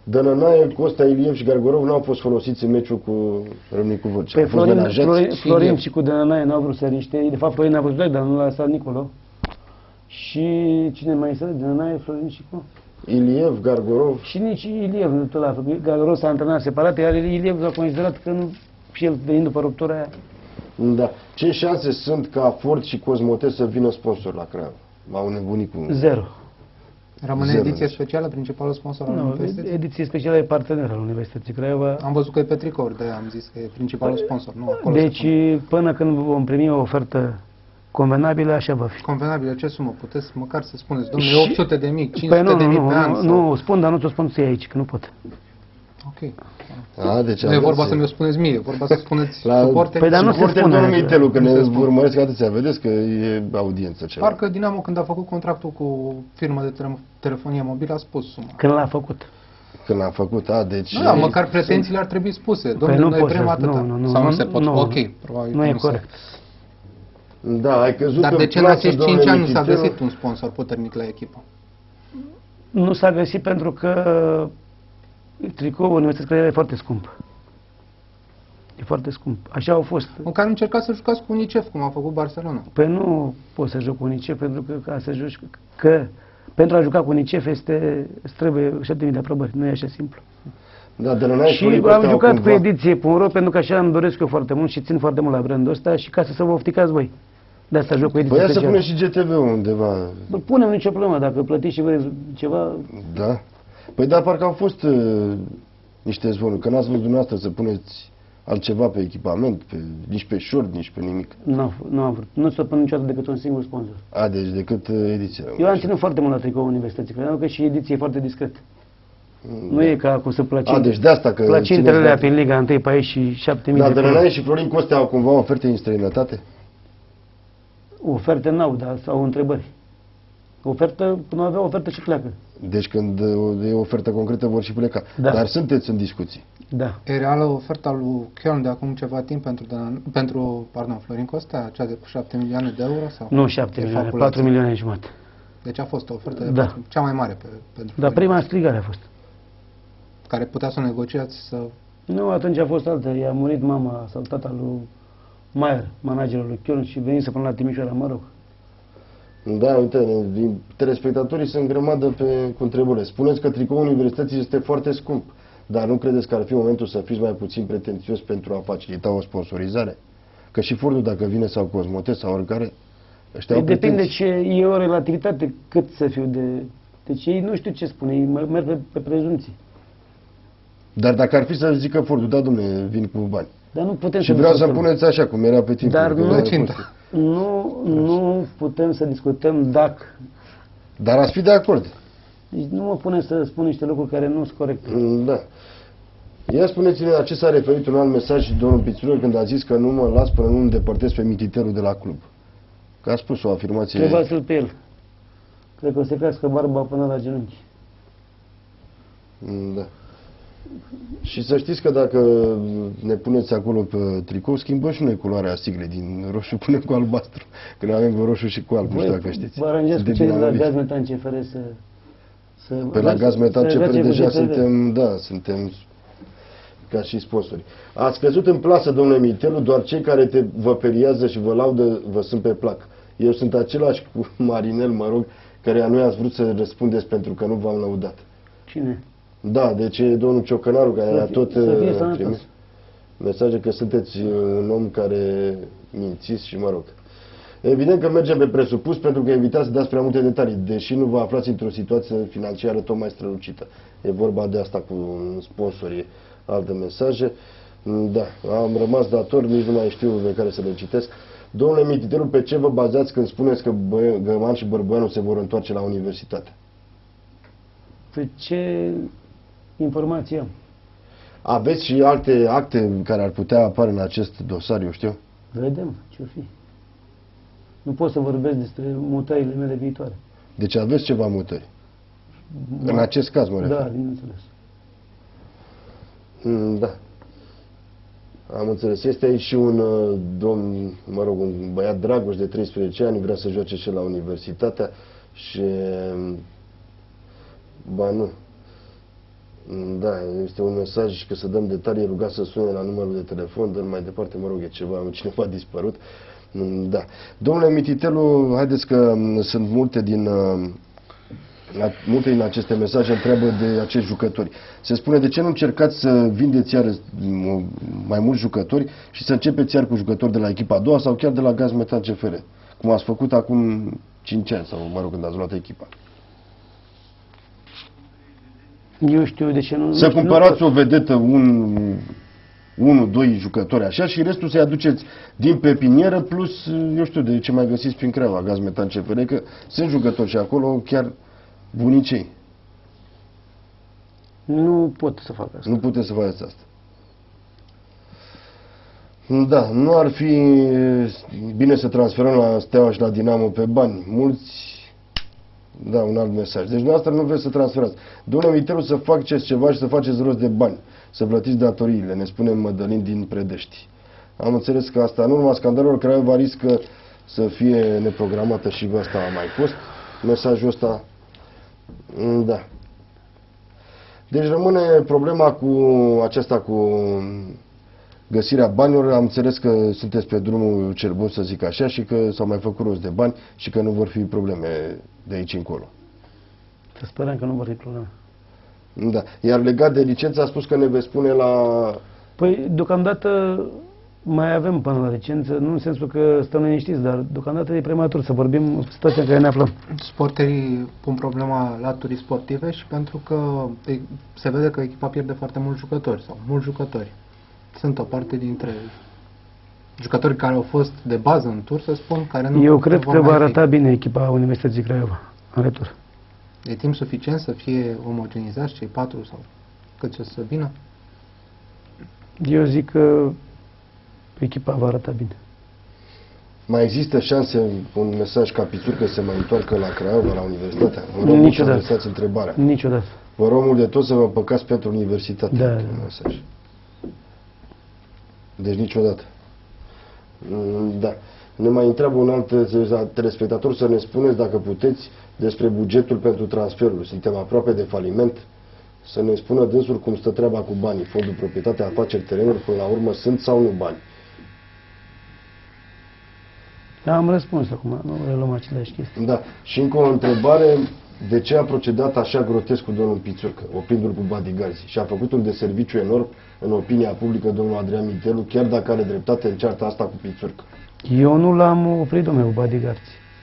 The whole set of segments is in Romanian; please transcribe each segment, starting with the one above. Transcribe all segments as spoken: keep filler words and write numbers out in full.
Dănănaie, Costea, Iliev și Gargorov nu au fost folosiți în meciul cu Râmnicu Vâlcea. Pe Florin, Florin, Florin și cu Dănănaie n-au vrut să riște. De fapt, Florin a vrut doi, dar nu l-a lăsat Nicolo. Și cine mai este? Dănănaie, Florin și cu... Iliev, Gargorov. Și nici Iliev nu tot la Gargorov s-a antrenat separat, iar Iliev a considerat că nu, și el venind după ruptura aia. Da. Ce șanse sunt ca Ford și Cosmote să vină sponsor la Craiova? M-au nebunit cu... Zero. Rămâne Zero. ediție specială, principalul sponsor al Nu, Universității? ediție specială e partener al Universității Craiova. Am văzut că e pe tricouri, de-aia am zis că e principalul sponsor, nu acolo. Deci, până când vom primi o ofertă convenabilă, așa va fi. Convenabilă, ce sumă? Puteți măcar să spuneți, domnule, opt sute de mii, cinci sute Păi nu, de mii nu, pe an? nu, sau... nu, spun, dar nu ți-o spun ție aici, că nu pot. Ok. A, deci Nu e vorba să mi-o spuneți mie, e vorba să spuneți La- suporterii. Păi, dar nu se Suporterii spune domnului așa. Mitelu, că Nu ne se spune. urmăresc atâția. Vedeți că e audiență ceva. Parcă Dinamo, când a făcut contractul cu firma de tele- telefonie mobilă, a spus suma. Când l-a făcut. Când l-a făcut, a, deci... Nu, da, măcar pretențiile ar trebui spuse. Domnule, Păi nu noi poți vrem să- atâta. nu, nu, nu, Sau nu, nu, se pot. nu, ok, nu. probabil Nu că e se- corect. Da, ai căzut Dar în de ce în plață, acești domnule cinci ani nu s-a Mititelu? găsit un sponsor puternic la echipă? Nu s-a găsit pentru că tricoul Universității Craiova e foarte scump. E foarte scump. Așa au fost. Măcar încercați să jucați cu UNICEF, cum a făcut Barcelona. Păi nu poți să joci cu UNICEF pentru că ca să joci, că pentru a juca cu UNICEF este, îți trebuie șapte mii de aprobări, nu e așa simplu. Da, de la noi Și am jucat cu ediție punct ro pentru că așa îmi doresc eu foarte mult și țin foarte mult la brandul ăsta și ca să vă ofticați voi. De asta joc cu ediție Păi ia să specială. punem și G T V-ul undeva. Bă, punem nicio problemă, dacă plătiți și voi ceva, Da. Păi da, parcă au fost uh, niște zvonuri, că n-ați văzut dumneavoastră să puneți altceva pe echipament, pe, nici pe short, nici pe nimic. nu, nu am vrut. Nu s-o pun niciodată decât un singur sponsor. A, deci decât uh, ediția. Eu am ținut foarte mult la tricoul Universității Craiova, că și ediție e foarte discret. Nu e ca cum să A, placinte. deci de asta că... Placintele alea țineți pe Liga unu pe aici și șapte mii Da, de de la euro. noi și Florin Costea au cumva oferte în străinătate? Oferte n-au, dar au întrebări. Ofertă, când avea ofertă și pleacă. Deci când uh, e o ofertă concretă vor și pleca. Da. Dar sunteți în discuții. Da. E reală oferta lui Köln de acum ceva timp pentru, Dan- pentru pardon, Florin Costea, cea de șapte milioane de euro? Sau Nu șapte e milioane, fabulație? patru milioane jumate. Deci a fost o ofertă de Da. patru, cea mai mare pe, pentru Dar Florin, prima strigare a fost. care putea să o negociați să... Nu, atunci a fost altă. I-a murit mama sau tata lui Maier, managerul lui Köln și veni să până la Timișoara, mă rog. Da, uite, telespectatorii sunt grămadă pe, cu întrebările. Spuneți că tricoul universității este foarte scump, dar nu credeți că ar fi momentul să fiți mai puțin pretențios pentru a facilita o sponsorizare? Că și Fordul, dacă vine, sau Cosmote, sau oricare, ăștia Păi au depinde pretenții. ce e o relativitate, cât să fiu de... Deci ei nu știu ce spune, ei mă- merg pe, pe prezumții. Dar dacă ar fi să zică Fordul, da, dom'le, vin cu bani. Dar nu putem Și să vreau să discutăm. puneți așa, cum era pe timpul. Dar că nu- voi Țintă. ați fost. Nu, nu putem să discutăm dacă. Dar ați fi de acord. Deci nu mă pune să spun niște lucruri care nu sunt corecte. Mm, Da. Ia spuneți-ne la ce s-a referit un alt mesaj domnul Pițură când a zis că nu mă las până nu îndepărtez pe mititerul de la club. Că a spus o afirmație... Întrebați-l pe el. Cred că o să crească barba până la genunchi. Mm, Da. Și să știți că dacă ne puneți acolo pe tricou, schimbăm și noi culoarea siglei. Din roșu punem cu albastru. Că noi avem cu roșu și cu alb, nu știu dacă știți. Vă aranjați cu De cei de la dinamici. gaz metan C F R să... să Pe la gaz metal să C F R joace cu deja C F R. suntem, da, suntem ca și sponsori. Ați căzut în plasă, domnule Mitelu, doar cei care te, vă periază și vă laudă vă sunt pe plac. Eu sunt același cu Marinel, mă rog, care nu i-ați vrut să răspundeți pentru că nu v-am lăudat. Cine? Da, deci e domnul Ciocănaru, care Să a fie- tot să fie uh, sănătos. trimis mesaje că sunteți uh, un om care mințiți și mă rog. Evident că mergem pe presupus pentru că evitați să dați prea multe detalii, deși nu vă aflați într-o situație financiară tot mai strălucită. E vorba de asta cu sponsorii, alte mesaje. Mm, Da, am rămas dator, nici nu mai știu pe care să le citesc. Domnule Mititelu, pe ce vă bazați când spuneți că Bă- Găman și Bărbuianu se vor întoarce la universitate? Pe ce informație am? Aveți și alte acte care ar putea apare în acest dosar, eu știu? Vedem ce-o fi. Nu pot să vorbesc despre mutările mele viitoare. Deci aveți ceva mutări. În acest caz, mă refer. Da, bineînțeles. Mm, Da. Am înțeles. Este aici și un uh, domn, mă rog, un băiat Dragoș de treisprezece ani, vrea să joace și la universitatea și... um, Ba nu. Da, este un mesaj că să dăm detalii, rugați să sune la numărul de telefon, dar mai departe, mă rog, e ceva, cineva a dispărut. Da. Domnule Mititelu, haideți că sunt multe din, multe din aceste mesaje întreabă de acești jucători. Se spune, de ce nu încercați să vindeți iar mai mulți jucători și să începeți iar cu jucători de la echipa a doua sau chiar de la Gaz Metan C F R, cum ați făcut acum cinci ani sau, mă rog, când ați luat echipa. Eu știu de ce nu... Să nu știu, cumpărați nu o vedetă, un, unu, doi jucători așa și restul să-i aduceți din pepinieră plus, eu știu, de ce mai găsiți prin Craiova, Gaz Metan C F R, că sunt jucători și acolo chiar bunicei. Nu pot să fac asta. Nu puteți să faceți asta. Da, nu ar fi bine să transferăm la Steaua și la Dinamo pe bani. Mulți... Da, un alt mesaj. Deci dumneavoastră nu vreți să transferați. Domnule Mititelu, să faceți ceva și să faceți rost de bani. Să plătiți datoriile, ne spune Mădălin din Predești. Am înțeles că asta, în urma scandalelor, Craiova riscă să fie neprogramată și asta a mai fost. Mesajul ăsta, da. Deci rămâne problema cu aceasta, cu găsirea banilor. Am înțeles că sunteți pe drumul cel bun, să zic așa, și că s-au mai făcut rost de bani și că nu vor fi probleme de aici încolo. Să sperăm că nu vor fi probleme. Da. Iar legat de licență, a spus că ne veți spune la... Păi, deocamdată mai avem până la licență, nu în sensul că stăm liniștiți, dar deocamdată e prematur să vorbim situația în care ne aflăm. Sporterii pun problema laturii sportive și pentru că se vede că echipa pierde foarte mulți jucători sau mulți jucători. Sunt o parte dintre jucătorii care au fost de bază în tur, să spun, care nu... Eu cred că va arăta fi. bine echipa Universității Craiova, în retur. E timp suficient să fie omogenizați cei patru sau cât ce să vină? Eu zic că echipa va arăta bine. Mai există șanse, un mesaj ca Pițurcă, să se mai întoarcă la Craiova, la Universitatea? Vă rog Niciodată. să adresați întrebarea. Niciodată. Vă rog mult de tot să vă păcați pentru Universitate. Da. Un mesaj. Deci niciodată. Da. Ne mai întreabă un alt telespectator să ne spuneți, dacă puteți, despre bugetul pentru transferuri. Suntem aproape de faliment. Să ne spună dânsul cum stă treaba cu banii. Fondul proprietate, afaceri, terenuri, până la urmă, sunt sau nu bani? Da, am răspuns acum, nu reluăm aceleași chestii. Da. Și încă o întrebare. De ce a procedat așa grotesc cu domnul Pițurcă, oprindu-l cu bodyguards, și a făcut un deserviciu enorm în opinia publică domnul Adrian Mititelu, chiar dacă are dreptate în cearta asta cu Pițurcă? Eu nu l-am oprit, domnule, cu bodyguards.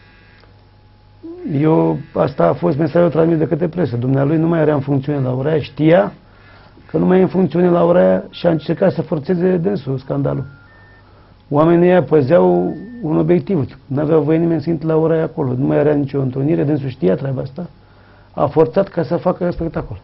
Eu, asta a fost mesajul transmis de către presă. Dumnealui nu mai era în funcțiune la ora aia, știa că nu mai e în funcțiune la ora aia și a încercat să forțeze dânsul scandalul. Oamenii ăia păzeau un obiectiv. Nu aveau voie nimeni să intre la ora aia acolo. Nu mai era nicio întrunire, dânsul știa treaba asta. A forțat ca să facă spectacol.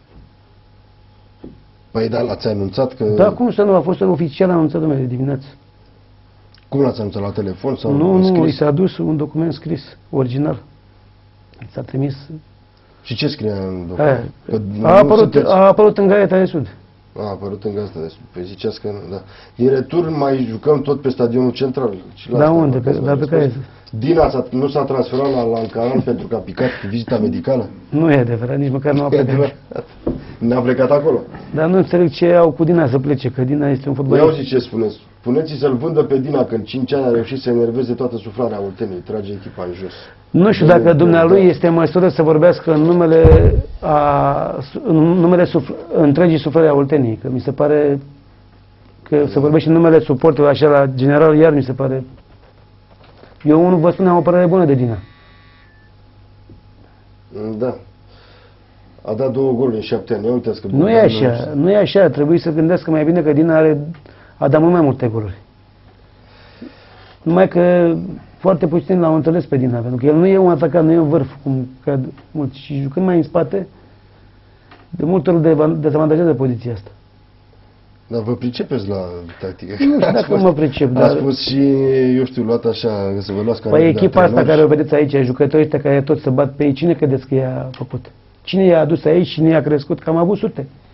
Păi da, l-ați anunțat că... Da, cum să nu? A fost oficial anunțat, domnule, de dimineață. Cum l-ați anunțat? La telefon sau Nu, scris? nu, i s-a adus un document scris, original. S-a trimis. Și ce scria în document? Aia. Că A nu apărut, sunteți- a apărut în Gazeta de Sud. A apărut în Gazeta de Sud. Păi ziceați că nu, da. Din retur mai jucăm tot pe stadionul central. Și la Da, asta unde? vă- Pe- vă dar pe răspuns. care- Dina s-a- nu s-a transferat la Lancaran pentru că a picat vizita medicală? Nu e adevărat, nici măcar nu a E plecat. adevărat. N-a plecat acolo. Dar nu înțeleg ce au cu Dina să plece, că Dina este un Ia fotbalist. auzi ce spuneți. Puneți să-l vândă pe Dina, că în cinci ani a reușit să enerveze toată suflarea Olteniei. Trage echipa în jos. Nu știu dacă dumnealui este în măsură să vorbească în numele, a, în numele sufl, întregii suflări a Olteniei, că mi se pare că să vorbește în numele suportului așa la general, iar mi se pare. Eu unul vă spun, am o părere bună de Dina. Da. A dat două goluri în șapte ani. Uitați că Nu e așa, nu e așa, trebuie să gândească mai bine că Dina are, a dat mult mai multe goluri. Numai că foarte puțin l-au înțeles pe Dina, pentru că el nu e un atacant, nu e un vârf, cum cred mulți. Și jucând mai în spate, de multe ori de- dezavantajează poziția asta. Dar vă pricepeți la tactică? Nu știu Ați dacă fost- mă pricep, Ați dar... spus și, eu știu, luat așa, să vă luați ca Păi de echipa asta antrenori. care o vedeți aici, jucătorii ăștia care tot se bat pe ei, cine credeți că i-a făcut? Cine i-a adus aici, cine i-a crescut? Că am avut sute.